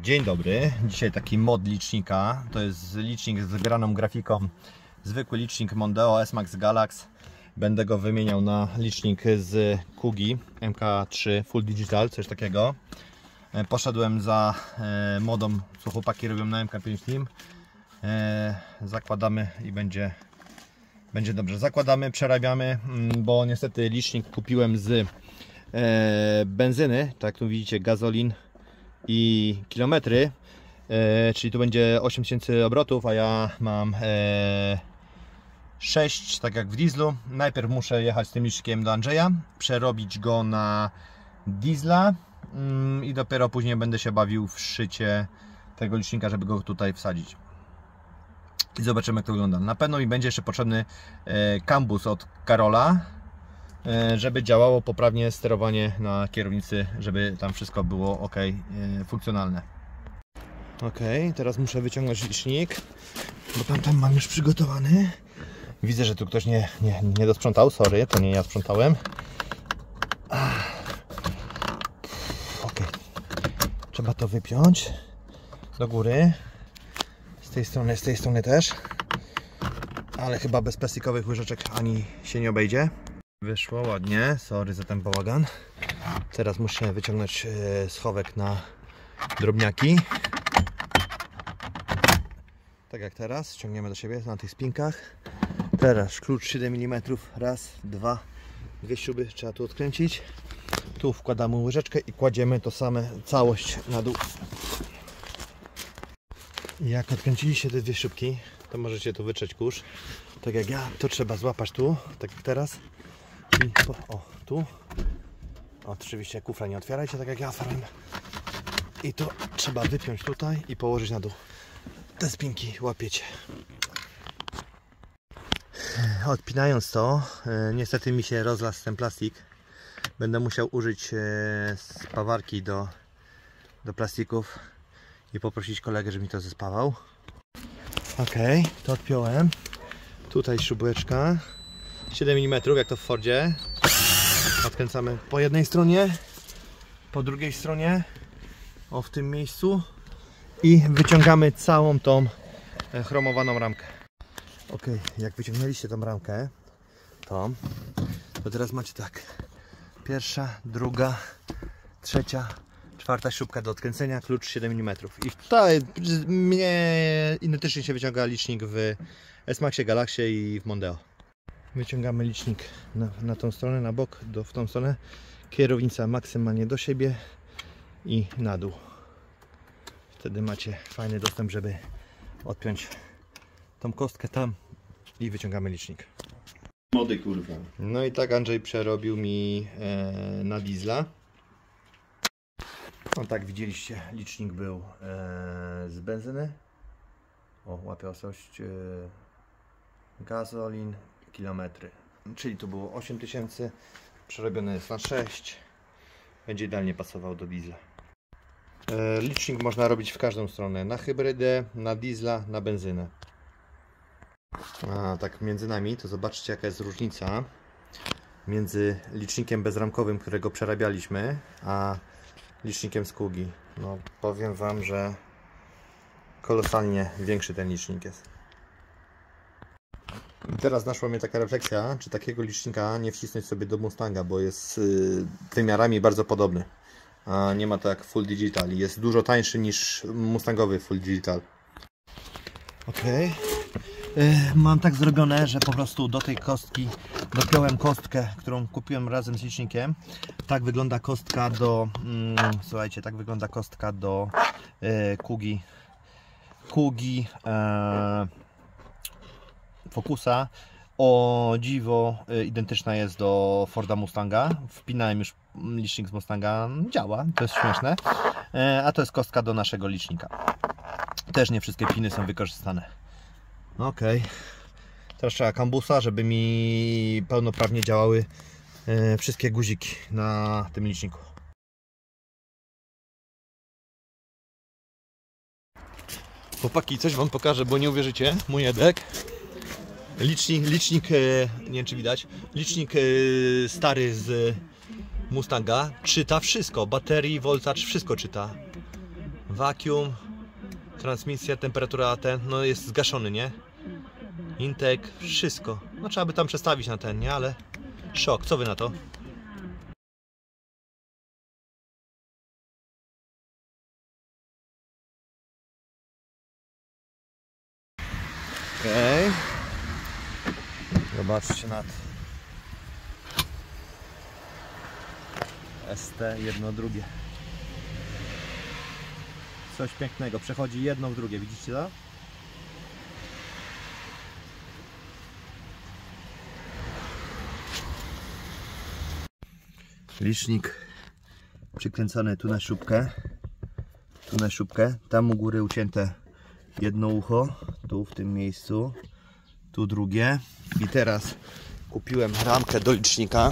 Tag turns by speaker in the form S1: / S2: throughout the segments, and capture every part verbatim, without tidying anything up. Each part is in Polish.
S1: Dzień dobry, dzisiaj taki mod licznika, to jest licznik z wygraną grafiką, zwykły licznik Mondeo S-Max Galax. Będę go wymieniał na licznik z Kugi M K trzy Full Digital, coś takiego. Poszedłem za modą, co chłopaki robią na M K pięć Slim. Zakładamy i będzie, będzie dobrze. Zakładamy, przerabiamy, bo niestety licznik kupiłem z benzyny, tak jak tu widzicie, gazolin i kilometry, e, czyli tu będzie osiem tysięcy obrotów, a ja mam e, sześć, tak jak w dieslu. Najpierw muszę jechać z tym licznikiem do Andrzeja, przerobić go na diesla mm, i dopiero później będę się bawił w szycie tego licznika, żeby go tutaj wsadzić. I zobaczymy, jak to wygląda. Na pewno mi będzie jeszcze potrzebny e, kambus od Karola, żeby działało poprawnie sterowanie na kierownicy, żeby tam wszystko było ok, funkcjonalne. Ok, teraz muszę wyciągnąć licznik, bo tam, tam mam już przygotowany. Widzę, że tu ktoś nie, nie, nie dosprzątał, sorry, to nie ja sprzątałem. Ok, trzeba to wypiąć do góry, z tej strony, z tej strony też, ale chyba bez plastikowych łyżeczek ani się nie obejdzie. Wyszło ładnie, sorry za ten bałagan. Teraz muszę wyciągnąć schowek na drobniaki. Tak jak teraz, ściągniemy do siebie na tych spinkach. Teraz klucz siedem milimetrów, raz, dwa, dwie śruby trzeba tu odkręcić. Tu wkładamy łyżeczkę i kładziemy to same, całość na dół. Jak odkręciliście te dwie śrubki, to możecie tu wytrzeć kurz. Tak jak ja, to trzeba złapać tu, tak jak teraz. I po, o, tu. Oczywiście kufra nie otwierajcie, tak jak ja otwieram. I to trzeba wypiąć tutaj i położyć na dół. Te spinki łapiecie. Odpinając to, niestety mi się rozlazł ten plastik. Będę musiał użyć spawarki do, do plastików i poprosić kolegę, żeby mi to zespawał. Ok, to odpiąłem. Tutaj śrubeczka. siedem milimetrów, jak to w Fordzie. Odkręcamy po jednej stronie, po drugiej stronie, o w tym miejscu, i wyciągamy całą tą chromowaną ramkę. Ok, jak wyciągnęliście tą ramkę, to, to teraz macie tak, pierwsza, druga, trzecia, czwarta śrubka do odkręcenia, klucz siedem milimetrów. I tutaj mnie identycznie się wyciąga licznik w S-Maxie, Galaxie i w Mondeo. Wyciągamy licznik na, na tą stronę, na bok, do, w tą stronę. Kierownica maksymalnie do siebie i na dół. Wtedy macie fajny dostęp, żeby odpiąć tą kostkę tam i wyciągamy licznik.
S2: Mody, kurwa.
S1: No i tak Andrzej przerobił mi e, na diesla. No tak, widzieliście, licznik był e, z benzyny. O, łapie osość. E, gazolin, kilometry, czyli tu było osiem tysięcy, przerobione jest na sześć, będzie idealnie pasował do diesla. E, licznik można robić w każdą stronę, na hybrydę, na diesla, na benzynę. A tak między nami, to zobaczcie, jaka jest różnica między licznikiem bezramkowym, którego przerabialiśmy, a licznikiem z Kugi. No powiem wam, że kolosalnie większy ten licznik jest. I teraz naszła mnie taka refleksja, czy takiego licznika nie wcisnąć sobie do Mustanga, bo jest y, wymiarami bardzo podobny. A nie ma to jak Full Digital. Jest dużo tańszy niż Mustangowy Full Digital. Ok. Mam tak zrobione, że po prostu do tej kostki dopiąłem kostkę, którą kupiłem razem z licznikiem. Tak wygląda kostka do... Mm, słuchajcie, tak wygląda kostka do y, Kugi. Kugi... E, Focusa. O dziwo identyczna jest do Forda Mustanga. Wpinałem już licznik z Mustanga, działa, to jest śmieszne. A to jest kostka do naszego licznika. Też nie wszystkie piny są wykorzystane. Ok, teraz trzeba kambusa, żeby mi pełnoprawnie działały wszystkie guziki na tym liczniku. Chłopaki, coś wam pokażę, bo nie uwierzycie. Mój Edek. Licznik, licznik, nie wiem czy widać, licznik stary z Mustanga czyta wszystko, baterii, voltage, wszystko czyta. Vacuum, transmisja, temperatura ten, no jest zgaszony, nie? Intake, wszystko. No trzeba by tam przestawić na ten, nie? Ale szok, co wy na to? Okej. Okay. Zobaczcie nad S T jedno drugie. Coś pięknego, przechodzi jedno w drugie, widzicie to? Licznik przykręcony tu na śrubkę, tu na śrubkę, tam u góry ucięte jedno ucho, tu w tym miejscu, tu drugie. I teraz kupiłem ramkę do licznika,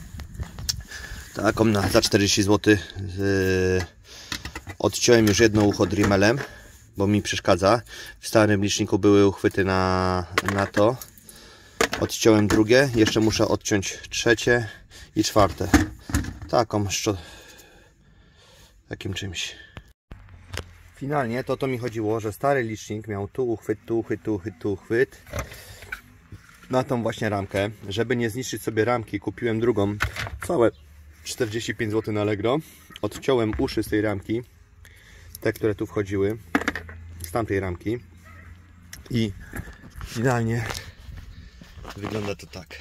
S1: taką na, za czterdzieści złotych. Yy, odciąłem już jedno ucho Dremelem, bo mi przeszkadza. W starym liczniku były uchwyty na, na to. Odciąłem drugie, jeszcze muszę odciąć trzecie i czwarte. Taką szczot... takim czymś. Finalnie to to mi chodziło, że stary licznik miał tu uchwyt, tu uchwyt, tu uchwyt, tu uchwyt na tą właśnie ramkę. Żeby nie zniszczyć sobie ramki, kupiłem drugą, całe czterdzieści pięć złotych na Allegro. Odciąłem uszy z tej ramki, te, które tu wchodziły, z tamtej ramki, i finalnie wygląda to tak.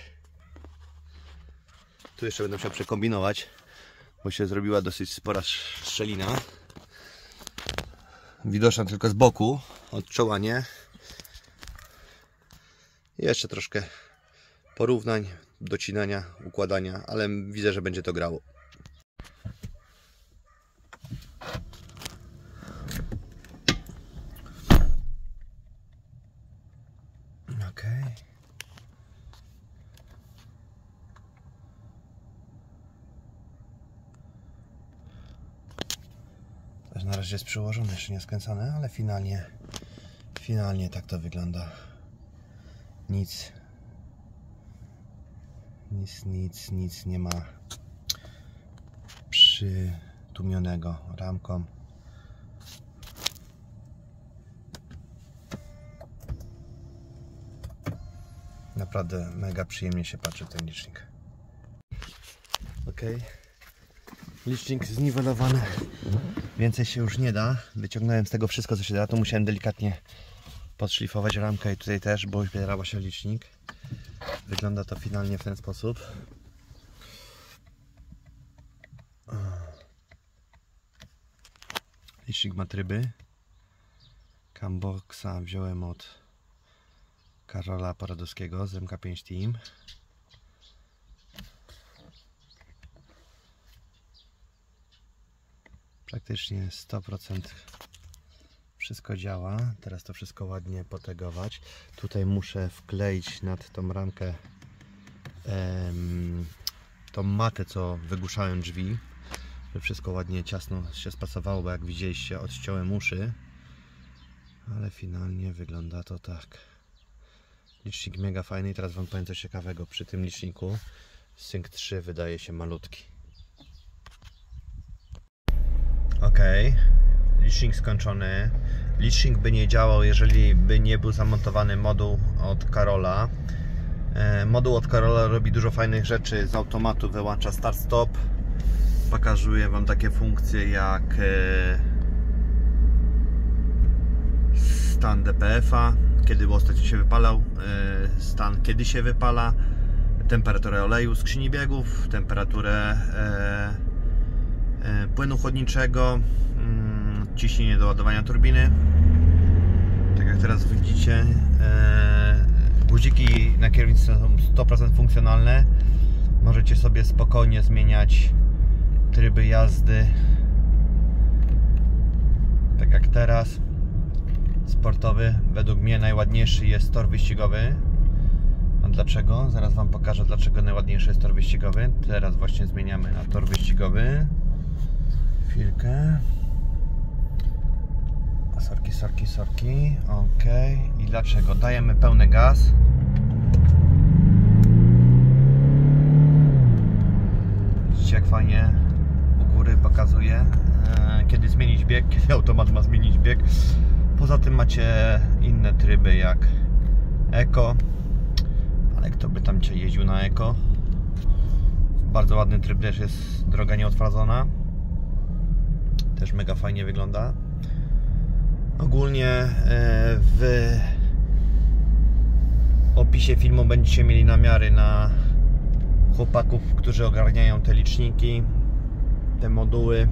S1: Tu jeszcze będę musiał przekombinować, bo się zrobiła dosyć spora szczelina. Widoczna tylko z boku, odczołanie. Jeszcze troszkę porównań, docinania, układania, ale widzę, że będzie to grało. Okej. Na razie jest przyłożone, jeszcze nie skręcone, ale finalnie finalnie tak to wygląda. Nic nic, nic, nic nie ma przytłumionego ramką. Naprawdę mega przyjemnie się patrzy ten licznik. Ok. Licznik zniwelowany. Więcej się już nie da. Wyciągnąłem z tego wszystko, co się da. To musiałem delikatnie podszlifować ramkę i tutaj też, bo zbierała się licznik. Wygląda to finalnie w ten sposób. Licznik ma tryby. Camboxa wziąłem od Karola Poradowskiego z M K pięć Team. Praktycznie sto procent wszystko działa. Teraz to wszystko ładnie potegować. Tutaj muszę wkleić nad tą ramkę em, tą matę, co wygłuszałem drzwi, żeby wszystko ładnie ciasno się spasowało, bo jak widzieliście, odciąłem uszy, ale finalnie wygląda to tak. Licznik mega fajny i teraz wam powiem coś ciekawego. Przy tym liczniku Sync trzy wydaje się malutki. Ok, licznik skończony. Licznik by nie działał, jeżeli by nie był zamontowany moduł od Karola. E, moduł od Karola robi dużo fajnych rzeczy. Z automatu wyłącza start-stop. Pokazuję wam takie funkcje jak e, stan D P F-a, kiedy ostatnio się wypalał, e, stan kiedy się wypala, temperaturę oleju, skrzyni biegów, temperaturę e, e, płynu chłodniczego, mm, ciśnienie do ładowania turbiny. Tak jak teraz widzicie, e, guziki na kierownicy są sto procent funkcjonalne. Możecie sobie spokojnie zmieniać tryby jazdy, tak jak teraz. Sportowy, według mnie najładniejszy jest tor wyścigowy. A dlaczego? Zaraz wam pokażę, dlaczego najładniejszy jest tor wyścigowy. Teraz właśnie zmieniamy na tor wyścigowy. Chwilkę. Sorki, sorki, sorki. Ok. I dlaczego? Dajemy pełny gaz. Widzicie, jak fajnie u góry pokazuje kiedy zmienić bieg, kiedy automat ma zmienić bieg. Poza tym macie inne tryby jak Eko, ale kto by tam cię jeździł na Eko? Bardzo ładny tryb też jest, droga nieotwardzona. Też mega fajnie wygląda. Ogólnie w opisie filmu będziecie mieli namiary na chłopaków, którzy ogarniają te liczniki, te moduły.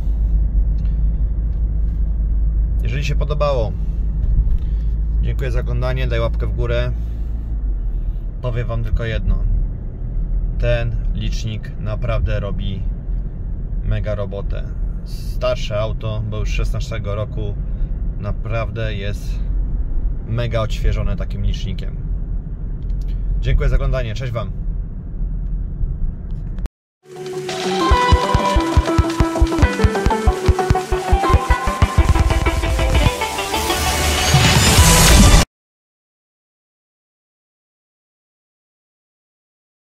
S1: Jeżeli się podobało, dziękuję za oglądanie, daj łapkę w górę. Powiem wam tylko jedno: ten licznik naprawdę robi mega robotę. Starsze auto, bo już szesnastego roku, naprawdę jest mega odświeżone takim licznikiem. Dziękuję za oglądanie, cześć wam.